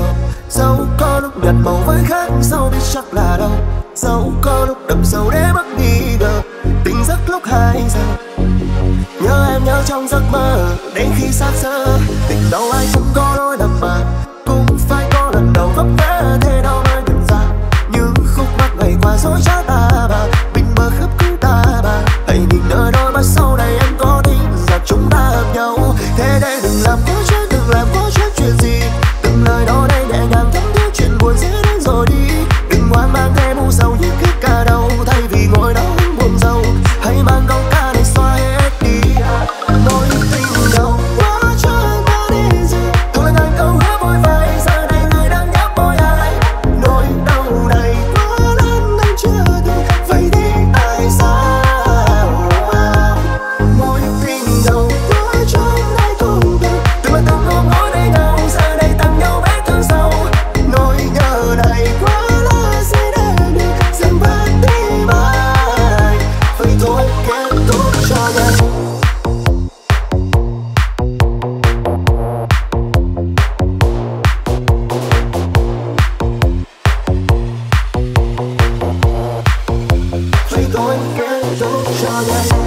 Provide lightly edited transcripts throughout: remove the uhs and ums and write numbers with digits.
Dẫu có lúc nhạt màu với khác sau biết chắc là đâu. Dẫu có lúc đậm sâu để mất nghi ngờ. Tỉnh giấc lúc 2 giờ, nhớ em nhớ trong giấc mơ đến khi xác xơ. Tình đâu ai cũng có lối đậm mà, cũng phải có lần đầu vấp ngã thế đâu mới nhận ra. Những khúc mắc ngày qua dối trá ta bà, mình mơ khắp cứ ta bà. Hãy nhìn nơi đôi mắt sau này em có tin rằng chúng ta hợp nhau. Thế đây đừng làm cố chuyện, đừng làm cố chuyện gì. Từng lời đó đây nhẹ nhàng thấm thiết chuyện buồn sẽ đến rồi đi. Đừng hoang mang thêm u sầu những khích cả đầu. Thay vì ngồi đó buồn rầu, hãy mang câu ca này xóa hết đi nỗi tình đầu. Quá cho em ta đi rồi, tôi là ngàn câu hứa vội vàng. Giờ này người đang nhắm môi ai, nỗi đau này quá lớn anh chưa được. Vậy thì tại sao mối tình đầu quá cho em nay cùng được. Từ ban đầu ôm gối với nhau, giờ đây tặng nhau vết thương sâu. Nỗi nhớ này quá là sẽ để được dần vết tim ai. Vậy thôi kết thúc cho nhau. Vậy thôi kết thúc cho nhau.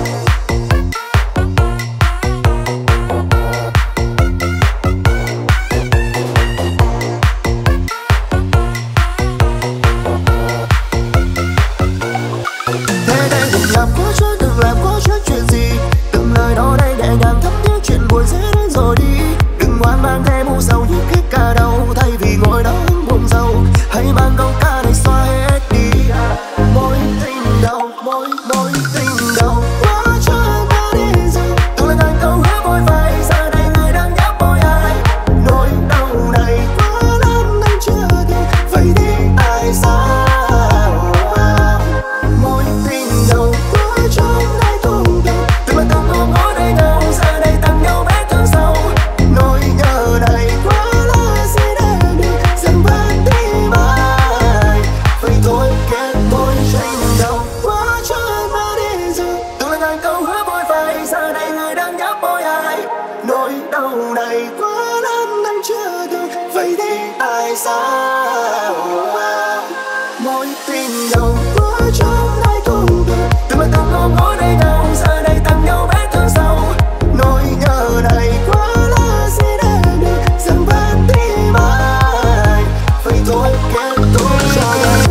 Thế đây đừng làm cố chuyện, đừng làm cố chuyện gì. Từng lời đó đây nhẹ nhàng thấm thiết chuyện buồn sẽ đến rồi đi. Đừng hoang mang thêm u sầu những khích cả đầu. Thay vì ngồi đó buồn rầu, hãy mang câu ca này xóa hết đi mối tình đầu, mối tình đầu. Quá cho em ta đi rồi, tôi là ngàn câu hứa vội vàng. Giờ đây người đang nhắm môi ai, nỗi đau này quá lớn anh chưa được. Vậy thì tại sao mối tình đầu quá cho em nay cùng được. Từ ban đầu ôm gối với nhau, giờ đây tặng nhau vết thương sâu. Nỗi nhớ này quá là sẽ để được dần vết tim ai. Vậy thôi kết mối tình đầu. Quá cho em ta đi rồi, tôi là ngàn câu hứa vội vàng. Giờ đây người đang nhắm môi ai, nỗi đau này quá lớn anh chưa được. Vậy thì tại sao mối tình đầu quá cho em nay cùng được. Từ ban đầu ôm gối với nhau, giờ đây tặng nhau vết thương sâu. Nỗi nhớ này quá là sẽ để được dần vết tim ai. Vậy thôi kết thúc cho nhau.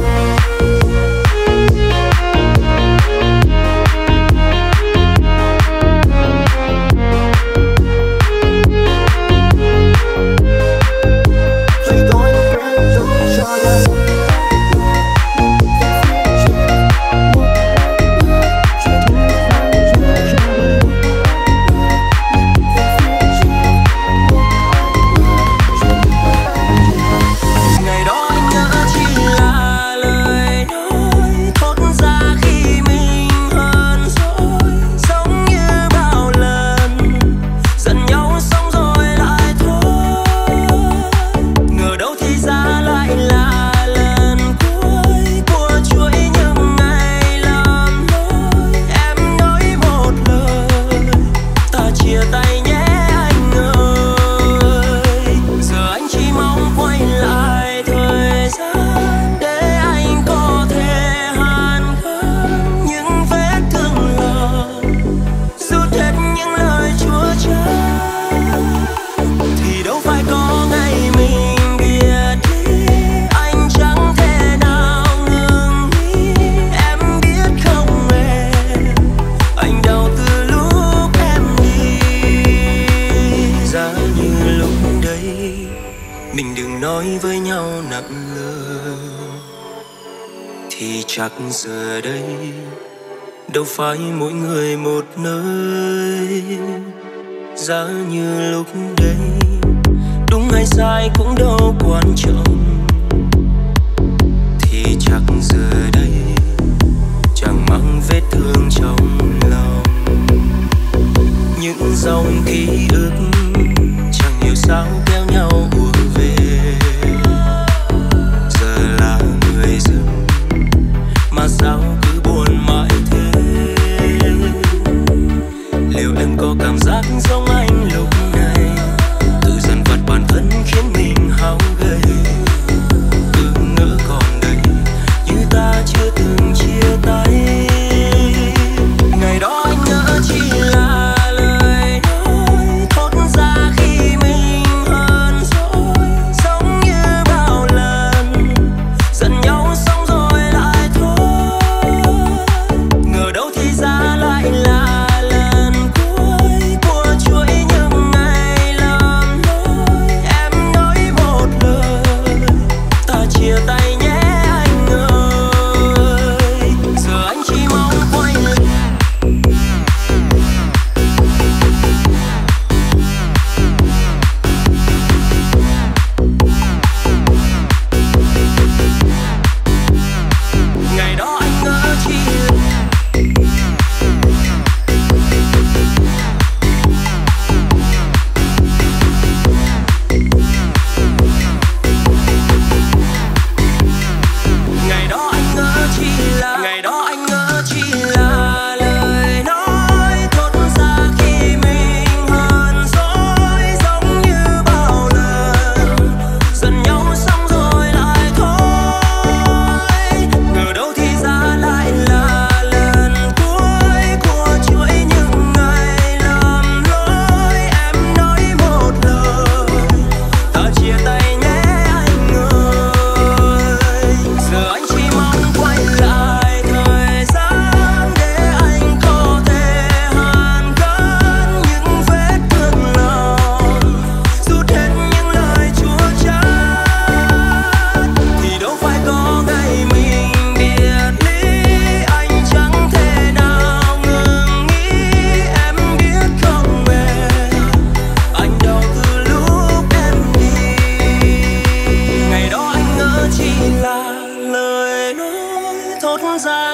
Vậy thôi kết thúc cho nhau. Ngày đó anh nhớ chỉ là lời nói thốt ra khi mình hơn rồi, giống như bao lần giận nhau xong rồi lại thôi. Ngờ đâu thì ra lại là lần cuối của chuỗi những ngày làm lối. Em nói một lời ta chia tay nhé anh ơi. Giờ anh chỉ mong quay lại thời gian để anh có thể hàn gắn những vết thương lòng, rút hết những lời chua chát. Thì đâu phải có ngày mình biệt ly, anh chẳng thể nào ngừng nghĩ. Em biết không em, anh đau từ lúc em đi. Giá như lúc đấy mình đừng nói với nhau nặng lời, thì chắc giờ đây đâu phải mỗi người một nơi. Giá như lúc đấy đúng hay sai cũng đâu quan trọng, thì chắc giờ đây chẳng mang vết thương trong lòng. Những dòng ký ức chẳng hiểu sao kéo nhau ùa về. Giờ là người dưng mà sao cứ buồn mãi thế. Liệu em có cảm giác giống anh lúc này, tự dằn vặt bản thân khiến mình hao gầy.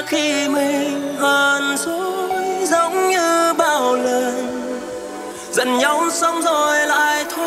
khi mình hờn dỗi giống như bao lần, giận nhau xong rồi lại thôi.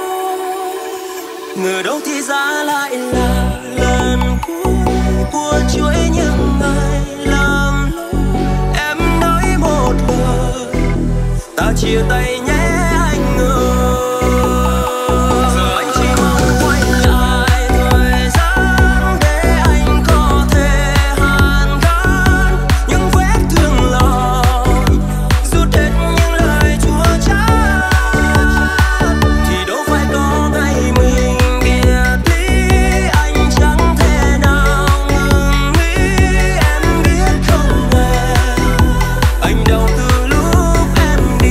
Ngờ đâu thì ra lại là lần cuối của chuỗi những ngày lầm lỗi. Em nói một lời ta chia tay nhé anh ơi. Giờ anh chỉ mong quay lại thời gian để anh có thể hàn gắn những vết thương lòng, rút hết những lời chua chát. Thì đâu phải có ngày mình biệt ly, anh chẳng thể nào ngừng nghĩ. Em biết không hề anh đau từ lúc em đi.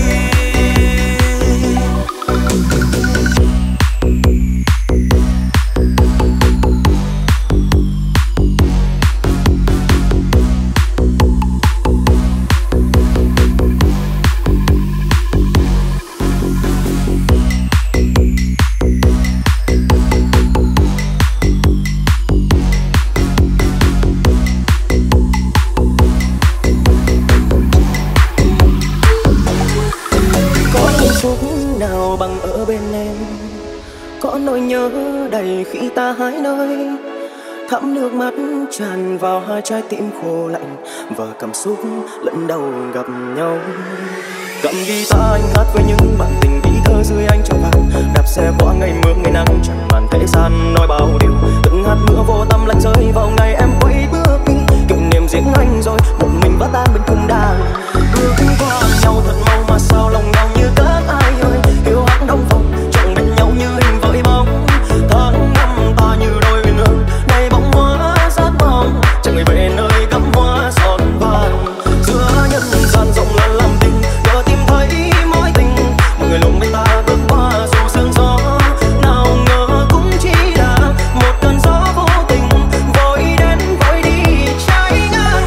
Có hạnh phúc nào bằng ở bên em, có nỗi nhớ đầy khi ta hai nơi, thấm nước mắt tràn vào hai trái tim khô lạnh và cảm xúc lần đầu gặp nhau. Cầm guitar anh hát với những bản tình ý thơ dưới ánh trăng vàng, đạp xe qua ngày mưa ngày nắng chẳng màn thế gian nói bao điều. Từng hạt mưa vô tâm lạnh rơi vào ngày em quay bước đi, kỷ niệm riêng anh rồi một mình vắt tan bên cung đàn. Bước qua nhau thật mau mà sao lòng nhau như các ai ơi, yêu hắt đông phòng chẳng bên nhau như hình với bóng. Tháng năm ta như đôi uyên ương này bóng hoa sát mong, chẳng người về nơi cắm hoa giọt vàng. Giữa nhân gian rộng lớn làm tình nhờ tìm thấy mối tình, một người lùng bên ta bước qua dù sương gió. Nào ngờ cũng chỉ là một cơn gió vô tình vội đến vội đi trái ngang.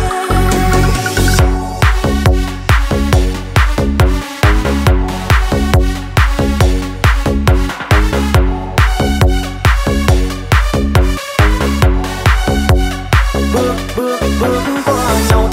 Bước qua nhau.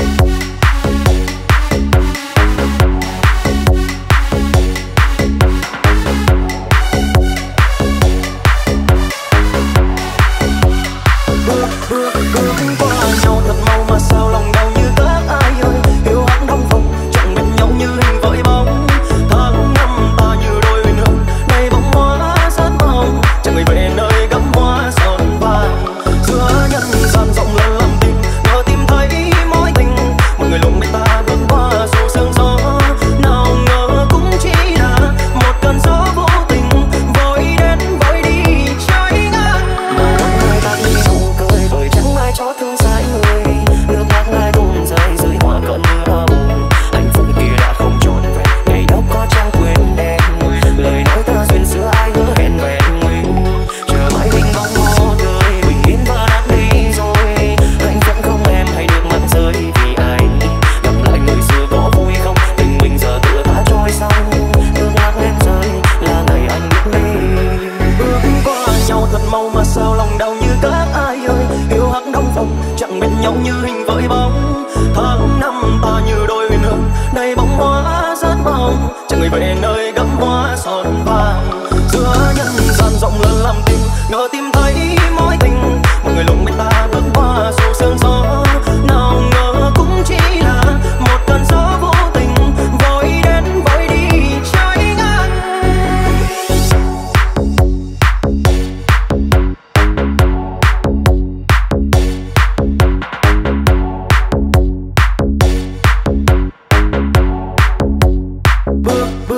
Bước qua nhau thật mau mà sao lòng đau như các ai ơi, yêu hắt đông phòng chẳng bên nhau như hình với bóng. Tháng năm ta như đôi uyên ương này bóng hoa sát mong, chẳng người về nơi gắm hoa giọt vàng. Giữa nhân gian rộng lớn làm tình nhờ tìm thấy mối tình, một người lùng bên ta bước qua dù sương gió. Nào ngờ cũng chỉ là một cơn gió vô tình vội đến vội đi trái ngang. Mà người ta đi không cười bởi chẳng ai cho thương sai người, nước mắt ai tuôn rơi dưới hoa cơn mưa buồn. Hạnh phúc kia đã không trọn vẹn, ngày đâu có chẳng quên em. Lời nói ta duyên xưa ai hứa hẹn vẹn nguyên, chờ mãi hình bóng một đời bình yên và đã đi rồi. Anh vẫn không em hay nước mắt rơi vì anh gặp lại người xưa có vui không, tình mình giờ tựa đã trôi xong. Nước mắt em rơi là ngày anh biết đi. Bước qua nhau thật mau mà sao lòng đau như các ai ơi, yêu hắt đông phòng chẳng bên nhau như hình với bóng. Tháng năm ta như đôi uyên ương này bóng hoa rất mong, chẳng người về nơi gắm hoa giọt vàng. Giữa nhân gian rộng lớn làm tình ngờ tìm thấy mối tình, một người lùng bên ta bước qua dù sương gió. Nào ngờ cũng chỉ là một cơn gió vô tình vội đến vội đi trái ngang.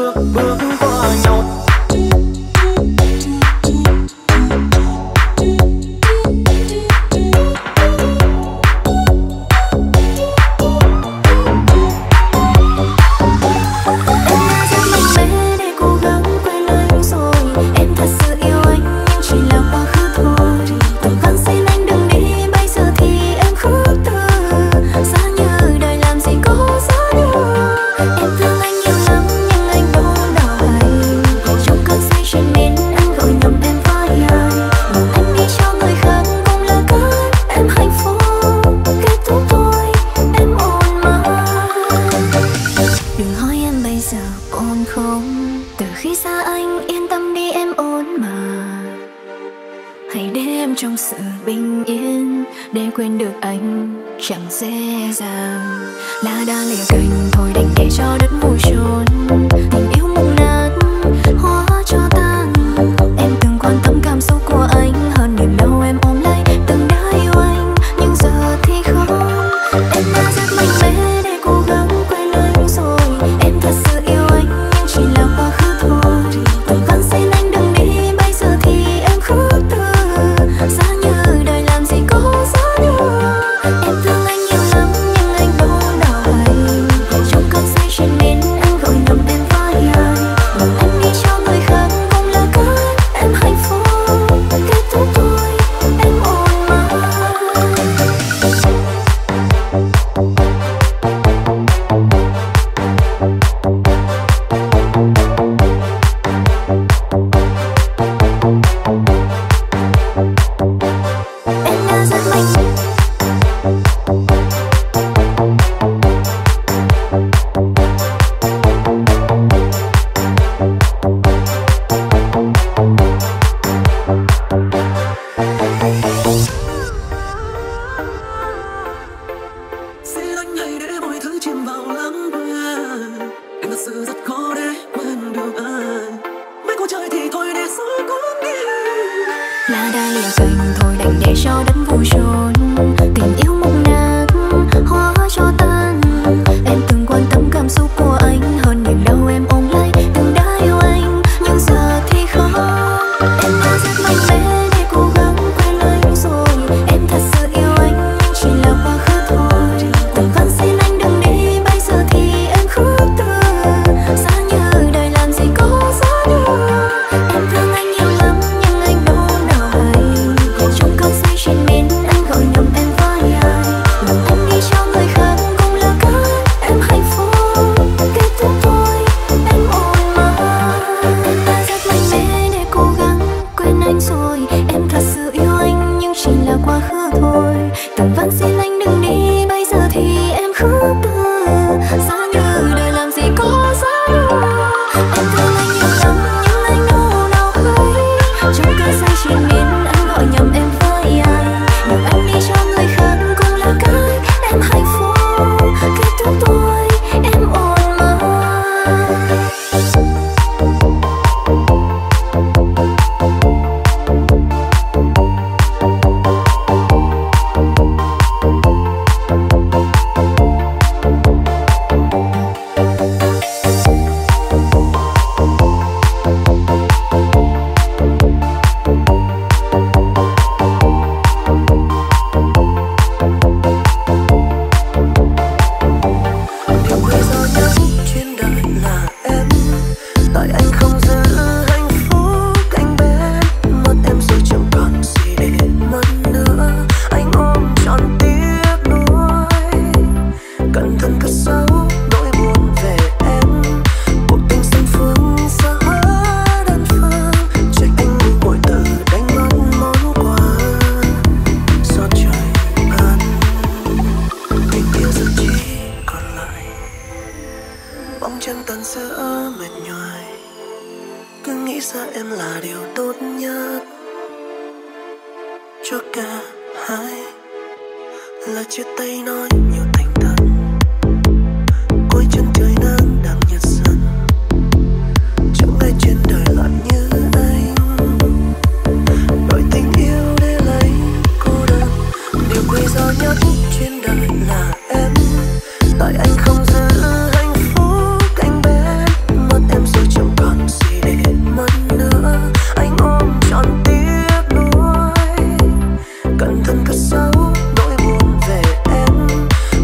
Bước qua nhau. hãy để em trong sự bình yên, để quên được anh chẳng dễ dàng. Lá đa lìa cành thôi đành để cho đất vui chôn, tình yêu mục nát hóa cho tan. Em từng quan tâm cảm xúc của anh hơn niềm đau em ôm lấy, từng đã yêu anh nhưng giờ thì không. Em đã rất mạnh mẽ để cố gắng quên anh rồi, em thật sự yêu anh nhưng chỉ là quá khứ thôi. Từng van xin anh đừng đi, bây giờ thì em khước từ. Giá như đời làm gì có giá như em thương anh nhiều lắm nhưng anh đâu nào hay. Trong cơn say trên miên anh gọi nhầm em vai ai, nhưng anh đi cho người khác cũng là cách em hạnh phúc. Kết thúc thôi em ổn mà. Em đã rất mạnh. Xin anh hãy để mọi thứ chìm vào lãng quên. Em thật sự rất khó để quên được anh. Mấy cô chơi thì thôi để rồi cũng đi. Lá đa lìa cành thôi đành để cho đất vui chôn, tình yêu mục nát hóa cho tan. Em từng quan tâm cảm xúc của anh hơn niềm đau em ôm lấy, từng đã yêu anh nhưng giờ thì không. Em đã rất mạnh mẽ để cố gắng quên anh rồi, em thật sự yêu anh nhưng chỉ là quá khứ thôi. Từng van xin anh đừng đi, bây giờ thì em khước từ. Giá như đời làm gì có giá như em thương anh nhiều lắm nhưng anh đâu nào hay. Trong cơn say trên miên anh gọi nhầm em vai ai, nhưng anh đi cho người khác cũng là cách em hạnh phúc. Kết thúc thôi em ổn mà. Em đã rất mạnh mẽ để cố gắng quên anh rồi, em thật sự yêu anh nhưng chỉ là quá khứ thôi. Từng van xin anh đừng đi, bây giờ thì em khước từ. Giá như đời làm gì có giá như em thương anh nhiều lắm nhưng anh đâu nào hay. Trong cơn say trên miên anh gọi nhầm em với ai, nhưng anh đi cho người khác cũng là cách em hạnh phúc. Kết thúc thôi em ổn mà. Điều bây giờ nhất trên đời là em. Tại anh không giữ hạnh phúc anh bên, mất em rồi chẳng còn gì để mất nữa. Anh ôm trọn tiếc nuối, cẩn thận cất giấu nỗi buồn về em. Cuộc tình song phương xa hóa đơn phương, trách anh mỗi từ đánh mất món quà do trời ban. Tình yêu giờ chỉ còn lại bóng trăng tan giữa mệt nhoài. Cứ nghĩ ra em là điều tốt nhất cho cả hai, là chia tay nói nhiều thành thật. Cuối chân trời nắng đang nhạt dần, chẳng ai trên đời lại như anh. Đổi tình yêu để lấy cô đơn. Điều quý giá nhất trên đời là em. Tại anh không giữ hạnh phúc anh bên, mất em rồi chẳng còn gì để mất nữa. Anh ôm trọn tiếc nuối, cẩn thận cất giấu nỗi buồn về em.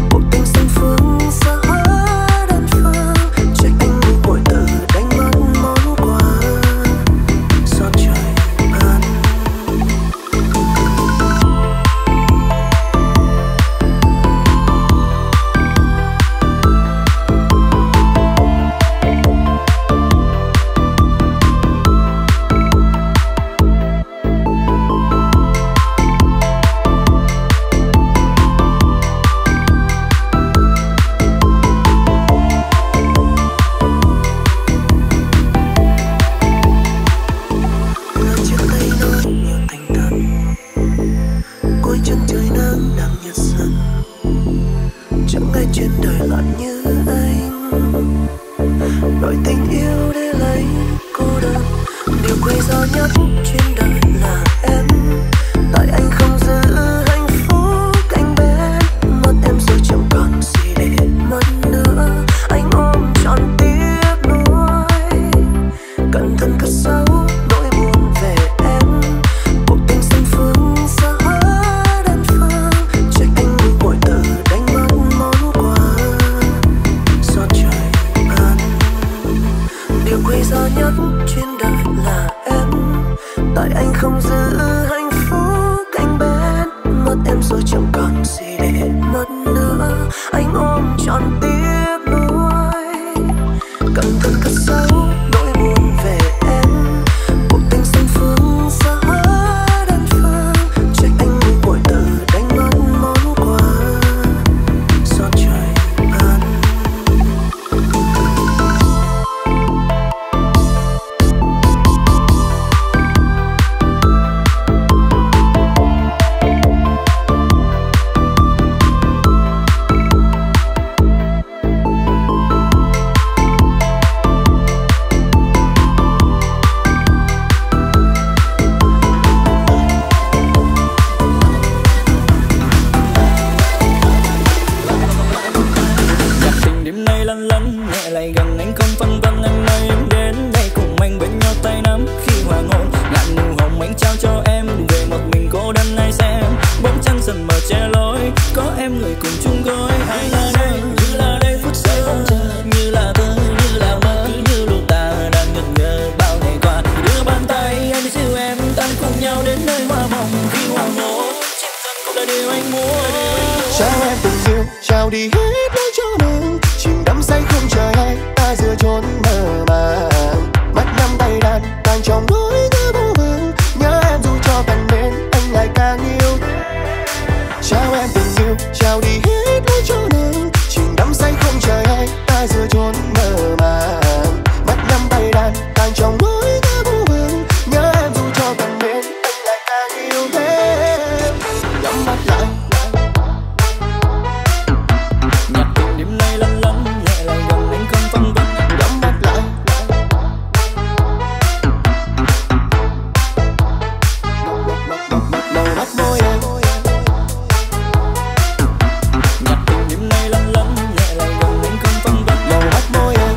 lòng khi hoàng hôn chim thân cũng là điều anh muốn. Trao em tình yêu, trao đi hết nỗi cho nắng, chìm đắm say không chờ ai, ta giữa chốn mơ màng. Mắt nắm tay đàn, càng trong nỗi nhớ vô vừng, nhớ em dù cho càng đến, anh lại càng yêu. Trao em tình yêu, trao đi hết nỗi cho nắng, chìm đắm say không chờ ai, ta giữa chốn mơ màng. Mắt nắm tay đàn, càng trong nỗi nhớ vô vừng, nhớ em dù cho càng đến, anh lại càng yêu thêm. Nhắm mắt lại. Đêm nay lăn lăn nhẹ lại gần anh không phân vân. Nhắm mắt lại. Màu mắt môi em. Nhạc tình đêm nay lăn lăn nhẹ lại gần anh không phân vân. Màu mắt môi em.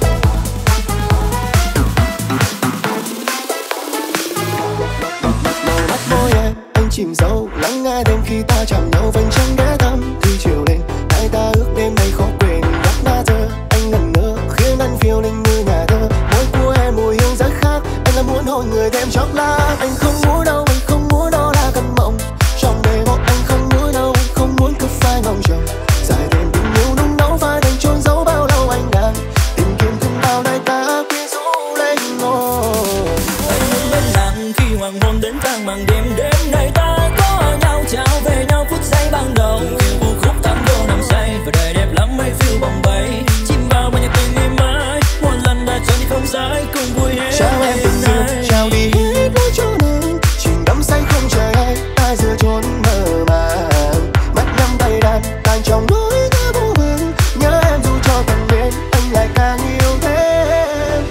Màu mắt môi em. Anh chìm sâu lắng nghe đêm khi ta chạm nhau vành trăng ghé thăm. Khi chiều lên hai ta ước đêm nay khó quên. Góc đã giờ anh ngẩn ngơ khiến anh phiêu linh như nhà thơ. Môi của em mùi hương rất khác. Anh là muốn hôn người thêm chốc lát. Anh không muốn đâu, anh không muốn đó là cơn mộng. Trong đời một anh không muốn đâu, anh không muốn cứ phải ngóng trông. Dài đêm tình yêu nung nấu phai đành trôn giấu bao lâu anh đang tìm kiếm thêm bao đời ta quyến rũ lên ngôi. Anh muốn bên nàng khi hoàng hôn đến tang màn đêm. Đêm nay ta có nhau trao về nhau phút giây ban đầu. Yêu vô khúc thắm vô nằm say và đời đẹp lắm mấy phiêu bồng bay. Chìm vào bao nhạc tình ngày mai một lần đã trở đi không sai cùng vui hết. Trao em tình yêu, trao đi hết nỗi cho nắng, chìm đắm say không chờ ai, ta giữa chốn mơ màng. Mắt nắm tay đàn, càng trong nỗi nhớ vô vừng, nhớ em dù cho càng đến, anh lại càng yêu thêm.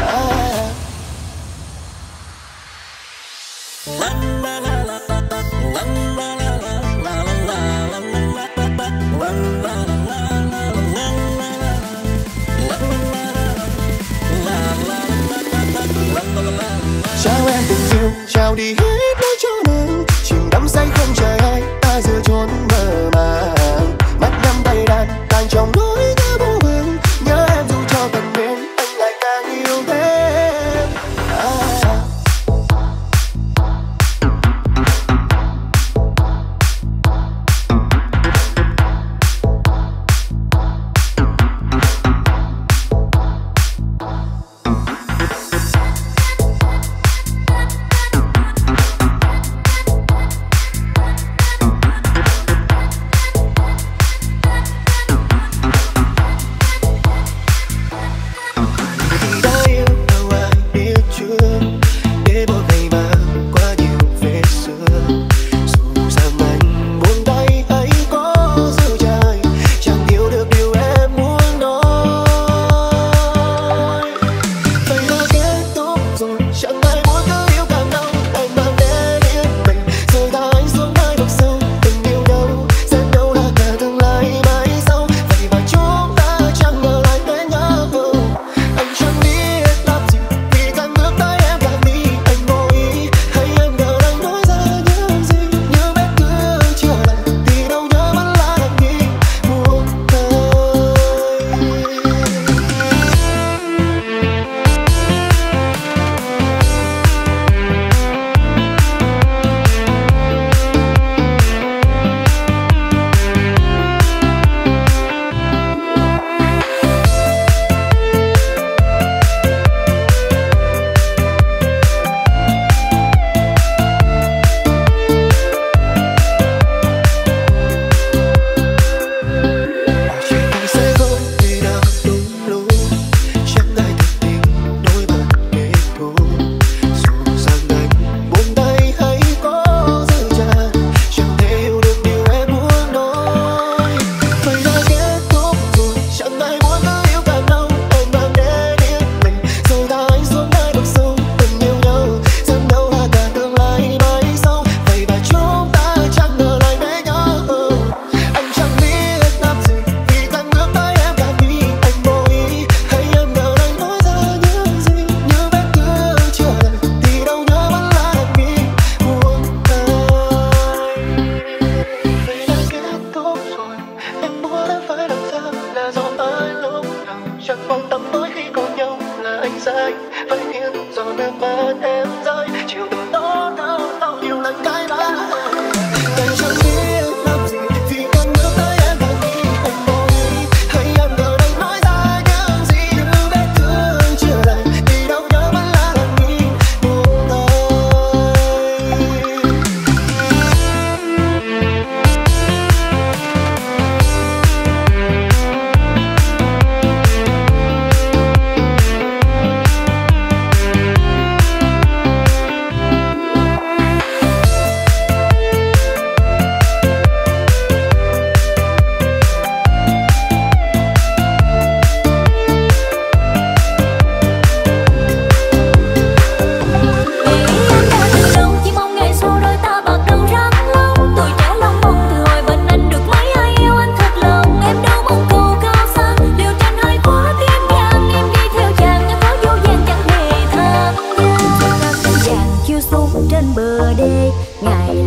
Trao em tình yêu, trao đi hết nỗi cho nắng, chìm đắm say không chờ ai, ta giữa chốn mơ màng. Mắt nắm tay đàn, càng trong nỗi nhớ vô vừng, nhớ em dù cho càng đến, anh lại càng yêu thêm.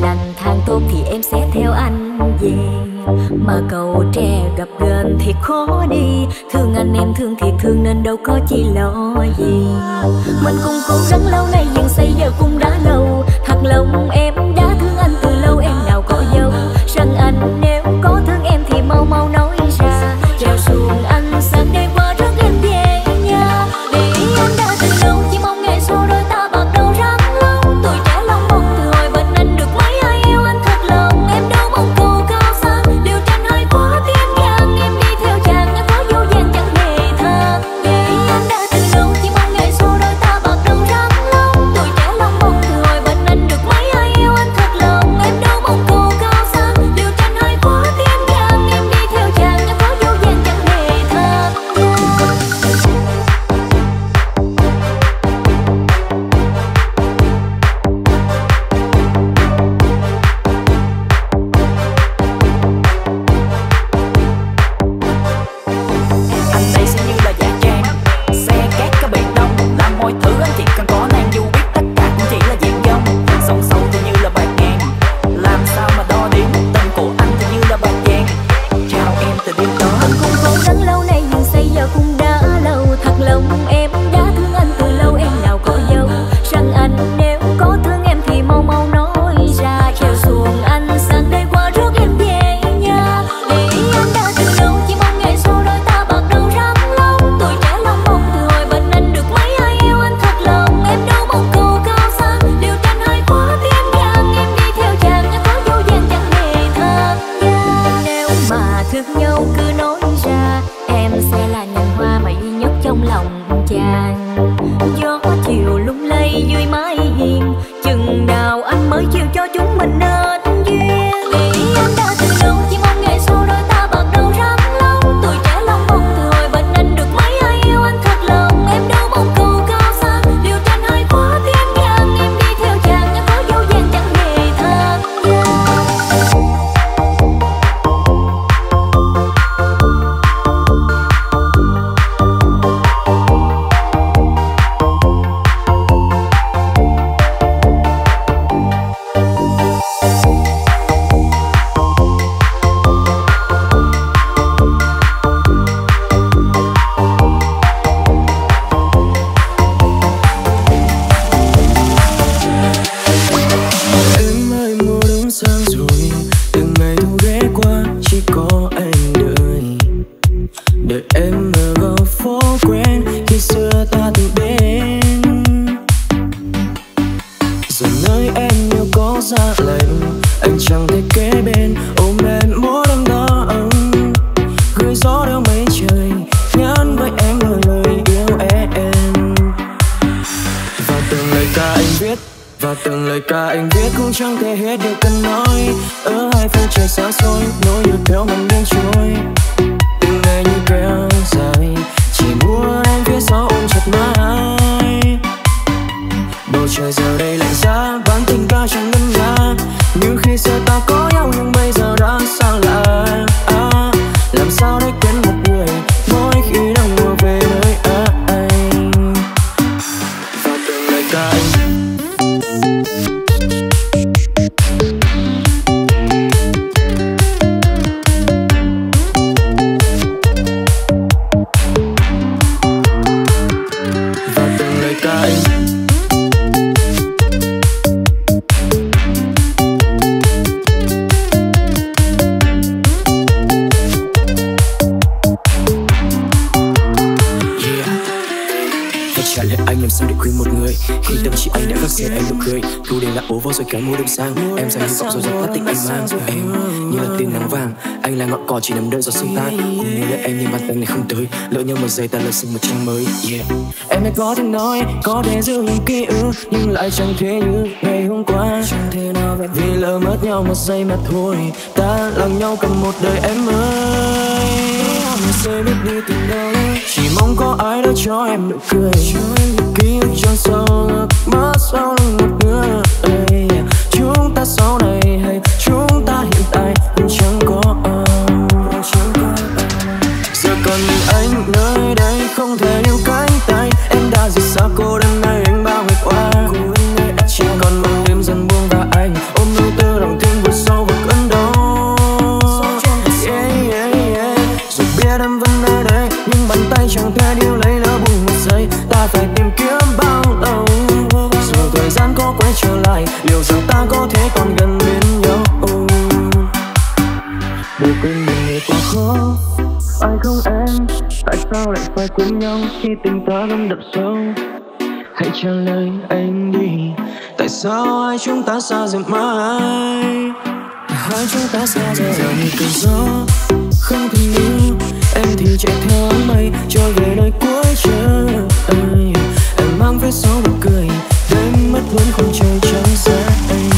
lành tháng tốt thì em sẽ theo anh về. Mà cầu tre gặp gền thiệt khó đi, thương anh em thương thiệt thương nên đâu có chi lo gì. Mình cùng cố gắng lâu nay dừng xây giờ cũng đã lâu, thật lòng em đã thương anh từ lâu em nào có dấu. Rằng anh nếu có thương em thì mau mau nói ra, treo xuồng anh sang đây qua rước em về nhà. Để anh đã từ lâu chỉ mong ngày sau đôi ta bạc đầu rắn lông. Tuổi trẻ lòng mong từ hồi bên anh được mấy ai yêu anh thật lòng. Em đâu mong cầu cao sang liều tranh hơi quá tiếng vàng, em đi theo chàng nhắc có vô vàng chẳng hề than. Để anh đã từ lâu chỉ mong ngày sau đôi ta bạc đầu rắn lông. Tuổi trẻ lòng mong từ hồi bên anh được mấy ai yêu anh thật lòng. Em đâu mong cầu cao sang liều tranh hơi quá tiếng vàng, em đi theo chàng nhắc có vô vàng chẳng hề than. Anh đây sẽ như là giả trang, xe cát có biển đông, làm mọi thứ anh chỉ cần có nàng, dù biết tất cả cũng chỉ là diện dông. Sông sâu thì như là bạc ngàn, làm sao mà đo đếm, tình của anh thì như là bạc vàng. Chào em từ đêm đó. Mình cũng cố gắng lâu nay nhưng xây giờ cũng đã lâu, thật lòng em đã thương anh từ lâu em nào có dấu. Rằng anh nếu có thương em thì mau mau nói ra, treo xuồng anh sang đây qua rước em về nhà. Để anh đã từ lâu chỉ mong ngày sau đôi ta bạc đầu rắn lông. Tuổi trẻ lòng mong từ hồi bên anh được mấy ai yêu anh thật lòng. Em đâu mong cầu cao sang liều tranh hơi quá tiếng vàng, em đi theo chàng nhắc có vô vàng chẳng hề than. Nếu mà thương nhau cứ nói ra, em sẽ là nhành hoa mà duy nhất trong lòng chàng. Gió chiều lung lay dưới mái hiên, chừng nào anh mới chịu cho chúng mình nên duyên. Vì anh đã từ lâu chỉ mong ngày sau đôi ta bạc đầu rắn lông. Tuổi trẻ lòng mong từ hồi bên anh được mấy ai yêu anh thật lòng. Em đâu mong cầu cao sang liều tranh hơi quá tiếng vàng, em đi theo chàng nhắc có vô vàng chẳng hề than. Em ơi mùa đông sang rồi, từng ngày thu ghé qua chỉ có anh đợi em ở góc phố quen khi xưa ta từng đến. Giờ nơi em yêu có ra lạnh, anh chẳng thể kế bên ôm em mỗi đêm đó ấm. Gửi gió đeo mấy trời, nhắn với em lời yêu em. Và từng lời ca anh viết, và từng lời ca anh viết cũng chẳng thể hết được cần nói. Ở hai phương trời xa xôi, nỗi yêu theo mình đang trôi. Từng ngày như kéo dài, chỉ muốn em phía sau ôm chặt mãi. Bầu trời giờ đây lạnh giá, bán tình ca chẳng ngân nga. Như khi xưa ta có nhau nhưng bây giờ đã xa lạ. Làm sao để quên một người mỗi khi đang mùa về nơi anh. Và từng lời ca anh sao để khuyên một người khi tâm trí anh đã khắc sâu em nụ cười. Thu đêm đã ố vào rồi kéo mùa đêm sang, em dành hy vọng rồi dập tắt tình anh mang. Em như là tia nắng vàng, anh là ngọn cỏ chỉ nằm đợi giọt sương tan. Cùng như đợi em nhưng bàn tay này không tới, lỡ nhau một giây ta lỡ sinh một trang mới. Em đã có thể nói, có thể giữ những ký ức nhưng lại chẳng thể như ngày hôm qua. Vì lỡ mất nhau một giây mà thôi, ta lặng nhau cầm một đời em ơi. Mình sẽ biết đi từ đâu, chỉ mong có ai đó cho em nụ cười. Ký ức trong sâu ước mất sau lưng một người. Chúng ta sau này hay chúng ta hiện tại cũng chẳng có giờ còn mình anh nơi đây không thể níu cánh tay. Em đã rời xa cô đơn này anh bao ngày qua. Chỉ còn một đêm dần buông và anh ôm nỗi tư sao lại phải quên nhau khi tình ta vẫn đậm sâu? Hãy trả lời anh đi. Tại sao hai chúng ta xa rời mãi? Hai chúng ta xa rời giờ như cơn gió không thể níu. Em thì chạy theo áng mây trôi về nơi cuối trời. Em mang vết sóng nụ cười đêm mất luôn không trời trắng xa anh.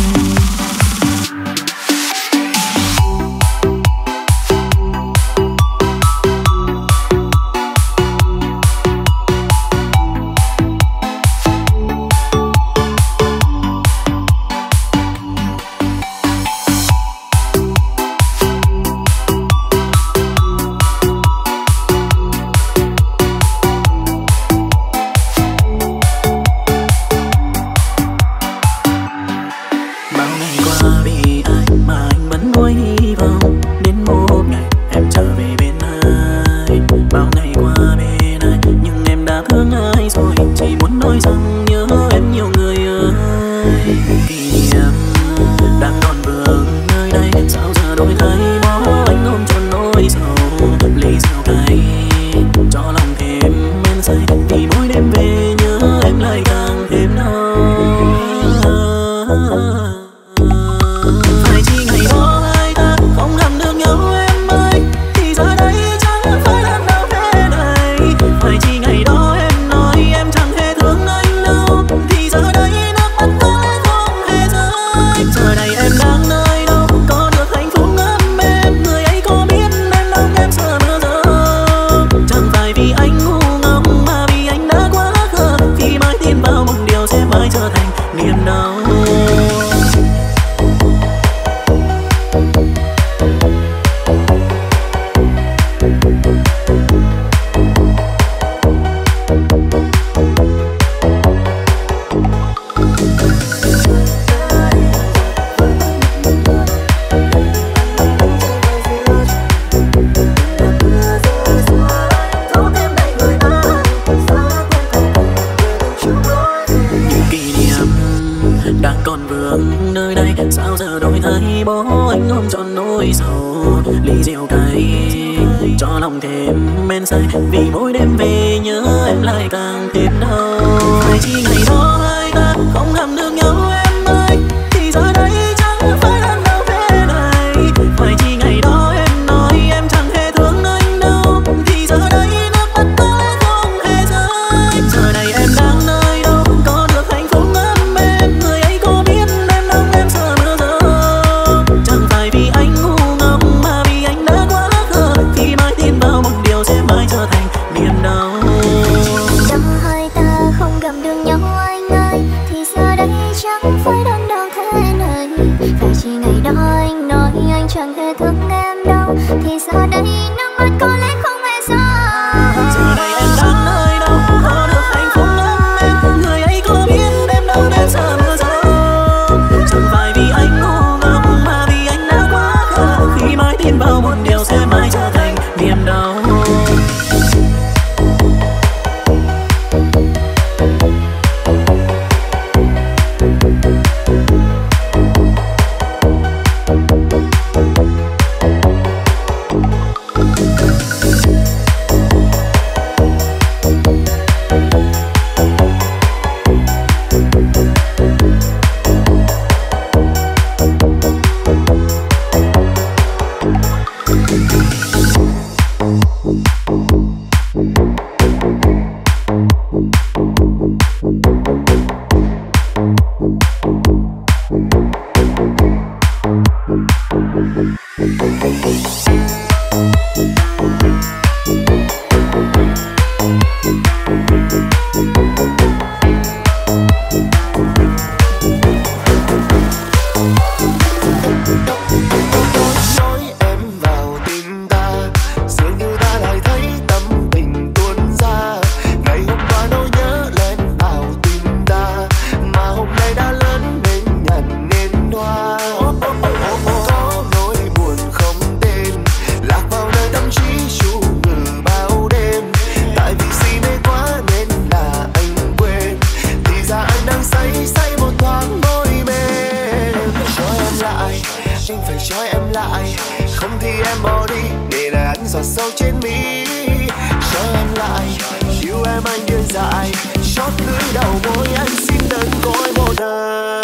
Cho em lại, không thì em bỏ đi để lại anh giọt sâu trên mi. cho em lại yêu em anh điên dại, chót lưỡi đầu môi anh xin đơn côi một đời.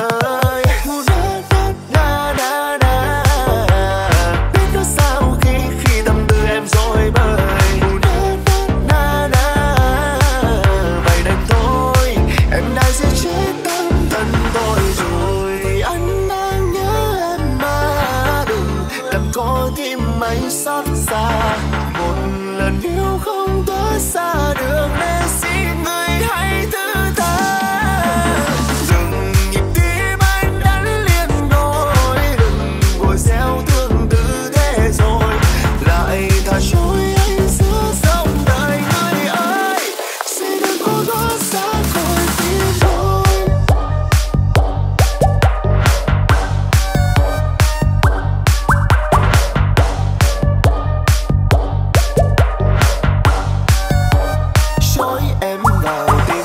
Biết nó sao khi tâm tư em dối bời. Vậy đành thôi, em đã giết chết tâm thân tôi rồi. Vì anh đang nhớ em mà đừng làm có tim anh xót xa. Một lần yêu không tới xa được nên xin người hãy thứ tha. Đừng nhịp tim anh đã liền đôi, đừng vội gieo thương tư thế rồi lại thả trôi anh giữa dòng đời. Người ơi xin đừng cố gót xa khỏi tim tôi. Chối em vào tim.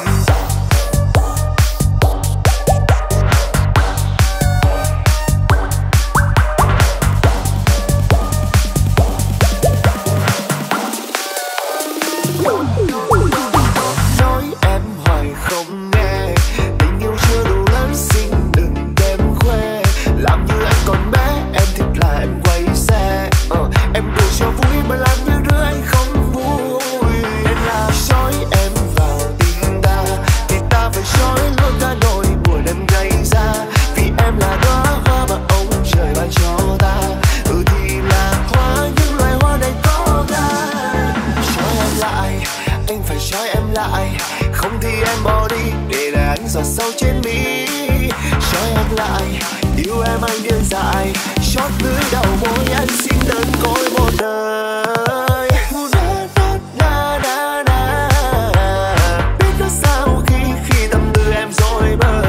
Nói em hoài không nghe, tình yêu chưa đủ lớn xin đừng đem khoe. Làm như anh còn bé, em thích là em quay xe. Em đùa cho vui mà làm như đứa anh không vui. Nên là chói em vào tim ta, thì ta phải chói luôn cả nỗi buồn em gây ra. Vì em là đóa hoa mà ông trời ban cho ta. Thì là hoa những loài hoa này có gai. Chói em lại, anh phải chói em lại, không thì em bỏ đi để lại ánh giọt sâu trên mi. Chói em lại, yêu em anh điên dại, chót lưỡi đầu môi anh xin đơn côi một đời. Biết nó sao khi tâm tư em dối bời.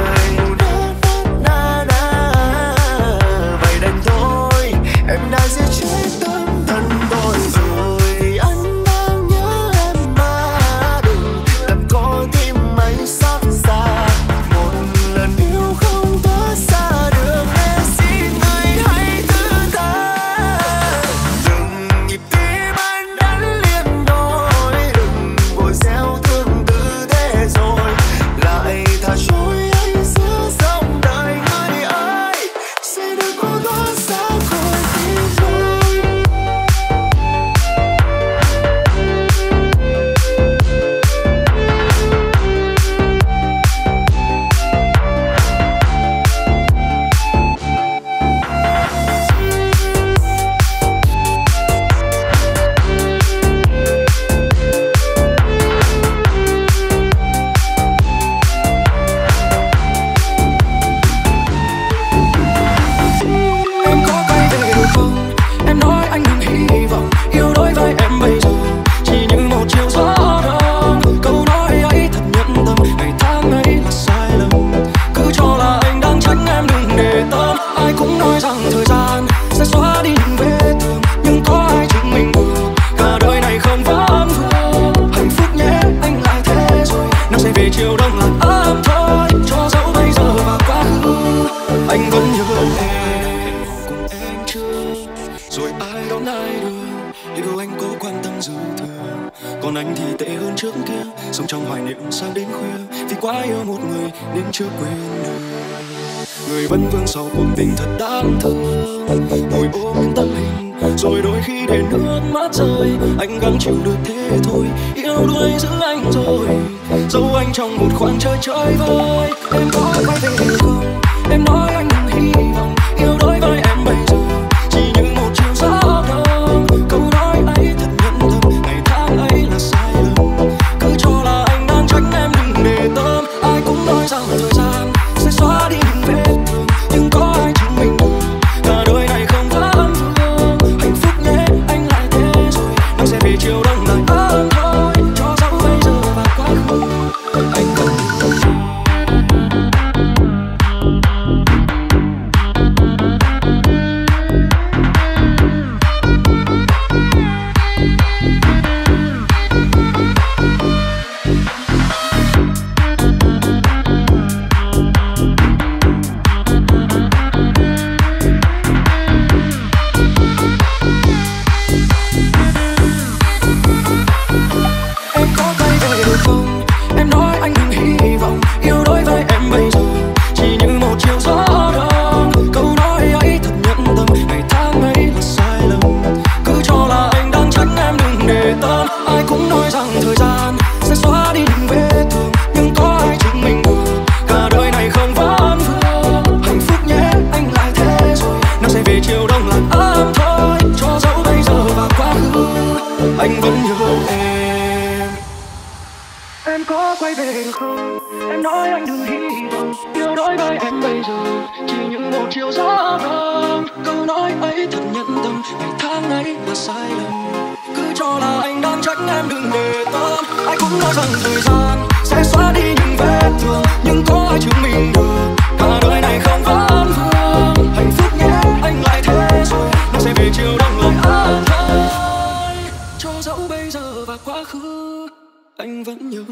Vậy đành thôi, em đã giết chết tâm thân tôi rồi. Anh đang nhớ em mà đừng làm có tim anh xót xa. Một lần yêu không tới xa được nên xin người hãy thứ tha. Đừng nhịp tim anh đã liền đôi, đừng vội gieo thương tư thế rồi lại thả trôi anh giữa dòng đời. Người ơi xin đừng cố gót xa khỏi tim tôi. Em có quay về được không? Em nói anh đừng hy vọng yêu đối với em bây giờ chỉ như một chiều gió đông. Câu nói ấy thật nhẫn tâm, ngày tháng ấy là sai lầm. Cứ cho là anh đang tránh em đừng để tâm. Ai cũng nói rằng thời gian sẽ xóa đi những vết thương, nhưng có ai chứng minh được cả đời này không vắng vương. Hạnh phúc nhé anh lại thế rồi, nó sẽ về chiều đông là ấm thôi. Cho dẫu bây giờ và quá khứ anh vẫn nhớ em cùng em chưa, rồi ai đón ai đưa. Yêu anh có quan tâm dư thừa, còn anh thì tệ hơn trước kia, sống trong hoài niệm sáng đến khuya. Vì quá yêu một người nên chưa quên được người vấn vương sau cuộc tình thật đáng thương. Ngồi ôm những tấm hình rồi đôi khi để nước mắt rơi, anh gắng chịu được thế thôi. Yêu đuối giữ anh rồi, giấu anh trong một khoảng trời chơi vơi. Em có quay về được không? Em nói anh đừng hy vọng yêu đối với em bây giờ chỉ như một chiều gió đông. Câu nói ấy thật nhẫn tâm, ngày tháng ấy là sai lầm. Cứ cho là anh đang tránh em đừng để tâm. Ai cũng nói rằng thời gian sẽ xóa đi những vết thương, nhưng có ai chứng minh được cả đời này không vắng vương. Hạnh phúc nhé anh lại thế rồi, nó sẽ về chiều đông lại ấm thôi. Cho dẫu bây giờ và quá khứ anh vẫn sẽ về chiều đông lạnh ấm thôi. Cho dẫu bây giờ và quá khứ anh vẫn nhớ em. Em có quay về được không? Em nói anh đừng hy vọng yêu đối với em bây giờ chỉ những một chiều gió vàng. Câu nói ấy thật nhẫn tâm, ngày tháng ấy là sai lầm. Cứ cho là anh đang trách em đừng để tâm. Anh cũng nói rằng thời gian sẽ xóa đi những vết thương, nhưng có ai chứng minh được cả đời này không vẫn vương. Hạnh phúc nhé, anh lại thế rồi, nó sẽ về chiều đông lại ấm thôi. Cho dẫu bây giờ và quá khứ anh vẫn nhớ.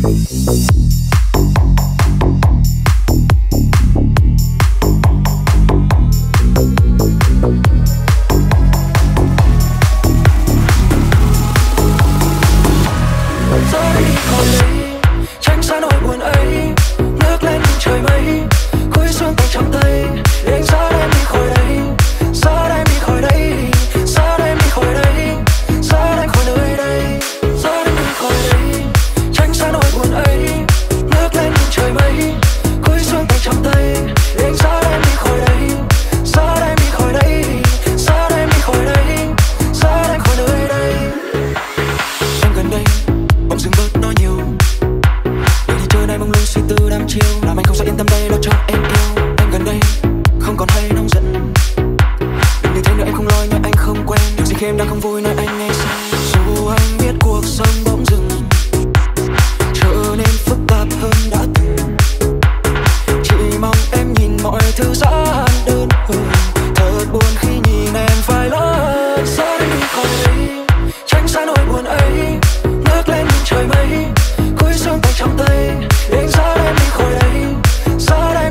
Trời mây cúi xuống tay trong tay, anh gió đem đi khỏi đây, gió đem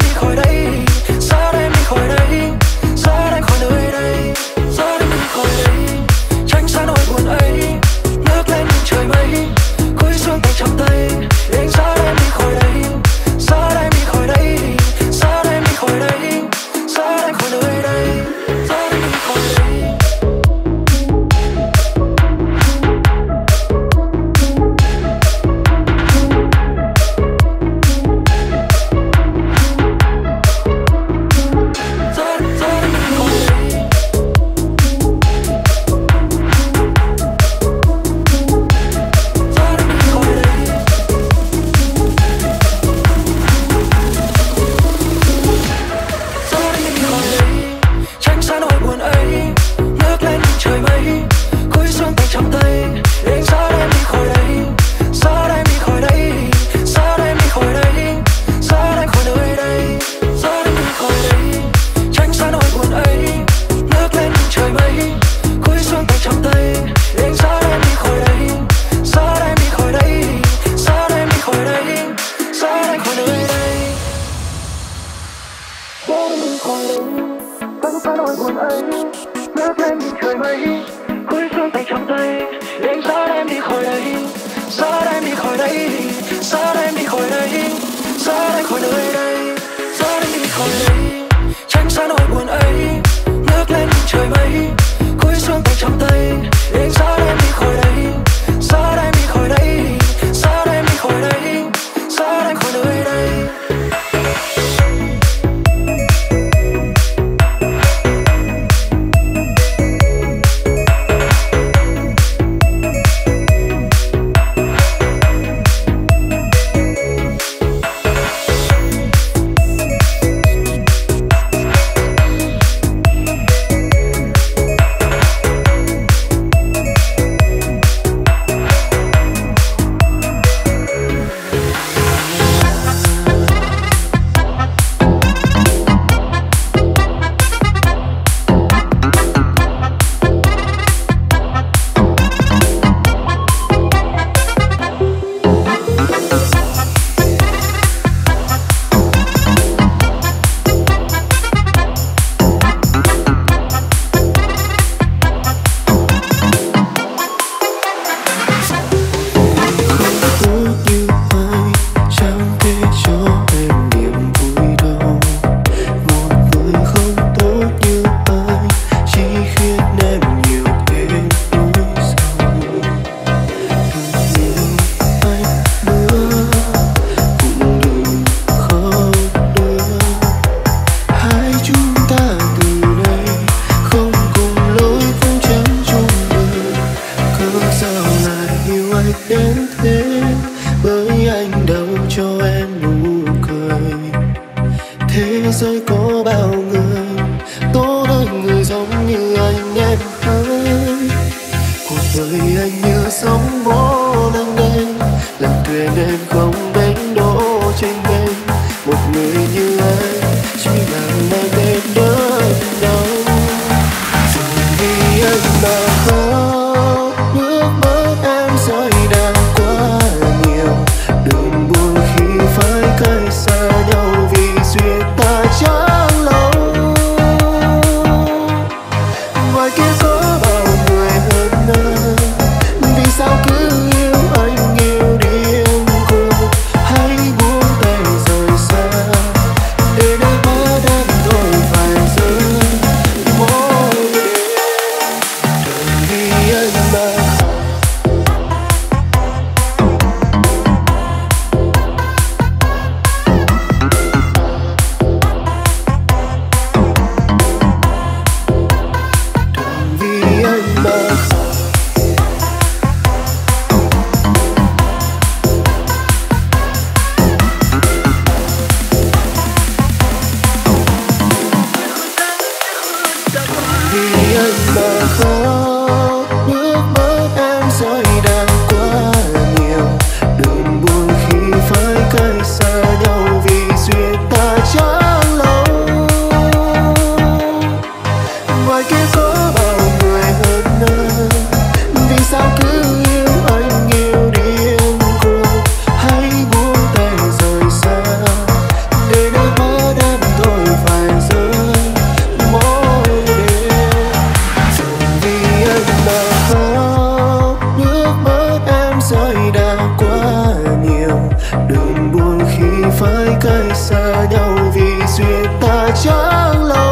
phải cách xa nhau vì duyên ta chẳng lâu.